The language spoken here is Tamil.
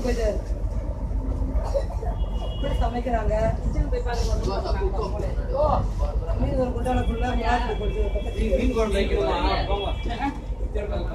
போயிட்டாரு. எப்படி சமைக்கிறாங்க கிச்சன் போய் பாருங்க. மீன் ஒரு குண்டான ஃபுல்லா மீன் குழம்பு வைக்கணுமா?